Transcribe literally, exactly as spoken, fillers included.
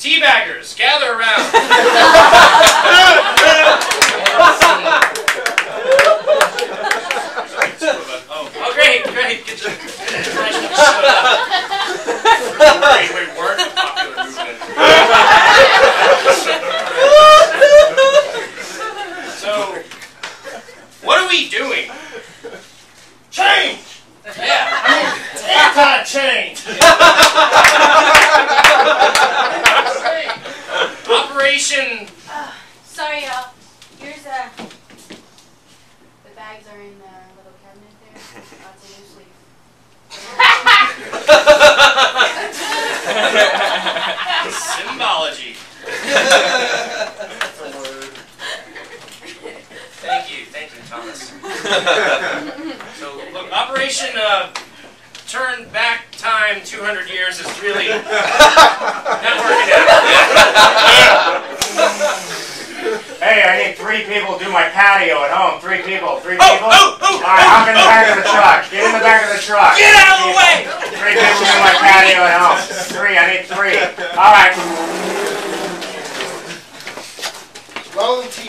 Teabaggers, gather around. oh, oh, great, great. Get the impression showed up. Wait, wait, weren't a popular movement. So, what are we doing? Change! Yeah. I mean, anti-change. Operation. Uh, sorry, y'all. Here's uh, the bags are in the little cabinet there. Lots of loose leaf. Symbology. Thank you, thank you, Thomas. So, look, Operation uh, Turn Back Time two hundred years is really not working out. Hey, I need three people to do my patio at home. Three people. Three Oh, people? oh, oh! All right, hop in the back of the truck. Get in the back of the truck. Get out of the way! Three people to do my patio at home. Three, I need three. All right. Volunteer.